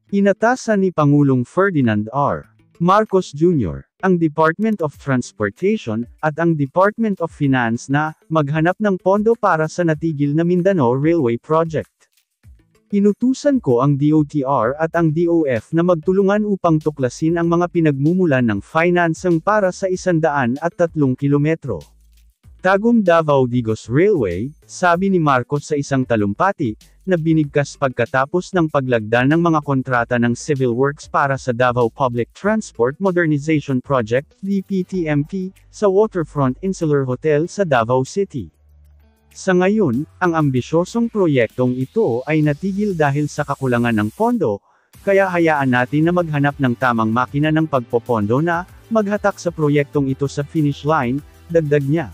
Inatasan ni Pangulong Ferdinand R. Marcos Jr., ang Department of Transportation, at ang Department of Finance na maghanap ng pondo para sa natigil na Mindanao Railway Project. Inutusan ko ang DOTR at ang DOF na magtulungan upang tuklasin ang mga pinagmumulan ng financing para sa 103 kilometro. Tagum-Davao-Digos Railway, sabi ni Marcos sa isang talumpati, na binigkas pagkatapos ng paglagda ng mga kontrata ng civil works para sa Davao Public Transport Modernization Project, DPTMP, sa Waterfront Insular Hotel sa Davao City. Sa ngayon, ang ambisyosong proyektong ito ay natigil dahil sa kakulangan ng pondo, kaya hayaan natin na maghanap ng tamang makina ng pagpopondo na maghatak sa proyektong ito sa finish line, dagdag niya.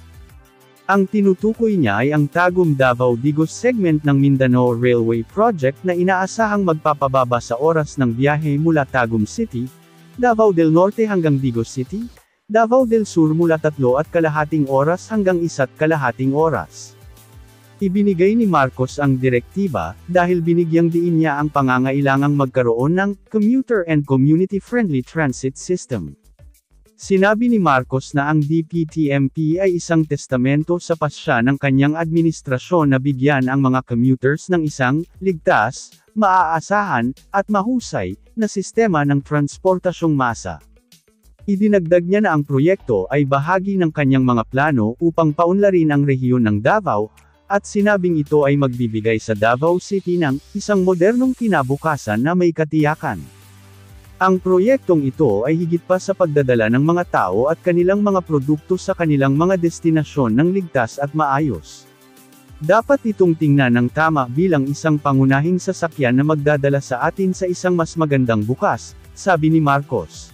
Ang tinutukoy niya ay ang Tagum-Davao-Digos segment ng Mindanao Railway Project na inaasahang magpapababa sa oras ng biyahe mula Tagum City, Davao del Norte hanggang Digos City, Davao del Sur mula 3.5 oras hanggang 1.5 oras. Ibinigay ni Marcos ang direktiba, dahil binigyang diin niya ang pangangailangang magkaroon ng commuter and community-friendly transit system. Sinabi ni Marcos na ang DPTMP ay isang testamento sa pasya ng kanyang administrasyon na bigyan ang mga commuters ng isang ligtas, maaasahan, at mahusay na sistema ng transportasyong masa. Idinagdag niya na ang proyekto ay bahagi ng kanyang mga plano upang paunlarin ang rehiyon ng Davao, at sinabing ito ay magbibigay sa Davao City ng isang modernong kinabukasan na may katiyakan. Ang proyektong ito ay higit pa sa pagdadala ng mga tao at kanilang mga produkto sa kanilang mga destinasyon ng ligtas at maayos. Dapat itong tingnan ng tama bilang isang pangunahing sasakyan na magdadala sa atin sa isang mas magandang bukas, sabi ni Marcos.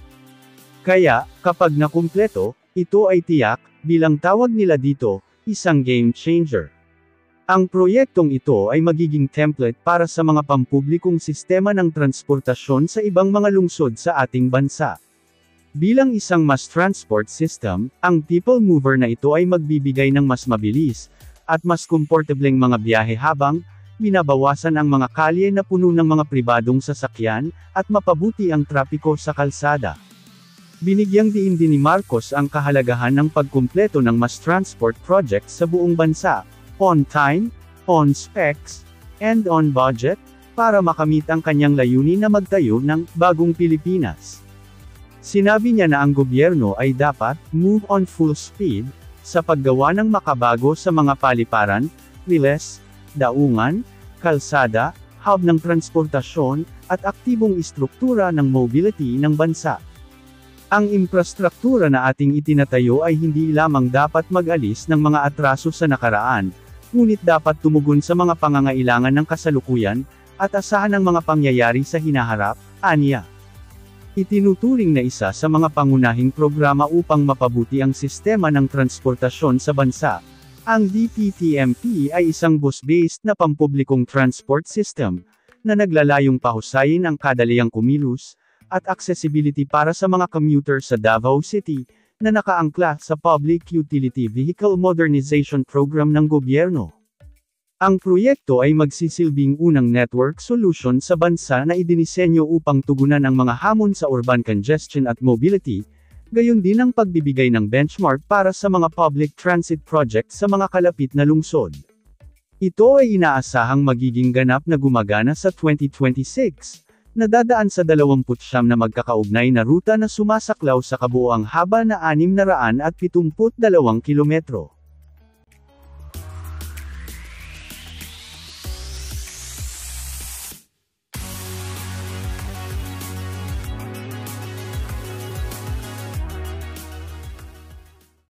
Kaya, kapag nakumpleto, ito ay tiyak, bilang tawag nila dito, isang game changer. Ang proyektong ito ay magiging template para sa mga pampublikong sistema ng transportasyon sa ibang mga lungsod sa ating bansa. Bilang isang mass transport system, ang people mover na ito ay magbibigay ng mas mabilis, at mas komportableng mga biyahe habang, binabawasan ang mga kalye na puno ng mga pribadong sasakyan, at mapabuti ang trapiko sa kalsada. Binigyang diin din ni Marcos ang kahalagahan ng pagkumpleto ng mass transport project sa buong bansa, on time, on specs, and on budget, para makamit ang kanyang layunin na magtayo ng bagong Pilipinas. Sinabi niya na ang gobyerno ay dapat move on full speed sa paggawa ng makabago sa mga paliparan, riles, daungan, kalsada, hub ng transportasyon, at aktibong istruktura ng mobility ng bansa. Ang infrastruktura na ating itinatayo ay hindi lamang dapat mag-alis ng mga atraso sa nakaraan, ngunit dapat tumugon sa mga pangangailangan ng kasalukuyan, at asahan ang mga pangyayari sa hinaharap, aniya. Itinuturing na isa sa mga pangunahing programa upang mapabuti ang sistema ng transportasyon sa bansa. Ang DPTMP ay isang bus-based na pampublikong transport system, na naglalayong pahusayin ang kadaliang kumilos, at accessibility para sa mga commuter sa Davao City, na nakaangkla sa Public Utility Vehicle Modernization Program ng gobyerno. Ang proyekto ay magsisilbing unang network solution sa bansa na idinisenyo upang tugunan ang mga hamon sa urban congestion at mobility, gayon din ang pagbibigay ng benchmark para sa mga public transit project sa mga kalapit na lungsod. Ito ay inaasahang magiging ganap na gumagana sa 2026, na dadaan sa 29 na magkakaugnay na ruta na sumasaklaw sa kabuoang haba na 672 kilometro.